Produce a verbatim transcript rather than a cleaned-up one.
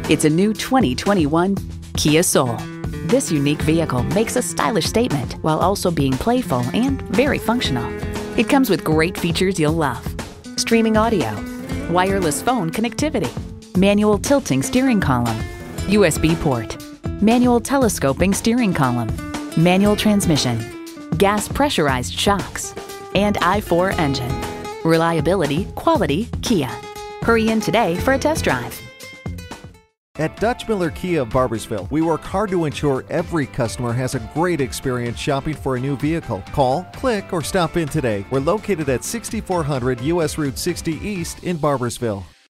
It's a new twenty twenty-one Kia Soul. This unique vehicle makes a stylish statement while also being playful and very functional. It comes with great features you'll love: streaming audio, wireless phone connectivity, manual tilting steering column, U S B port, manual telescoping steering column, manual transmission, gas pressurized shocks, and I four engine. Reliability, quality, Kia. Hurry in today for a test drive. At Dutch Miller Kia of Barboursville, we work hard to ensure every customer has a great experience shopping for a new vehicle. Call, click, or stop in today. We're located at sixty-four hundred U S Route sixty East in Barboursville.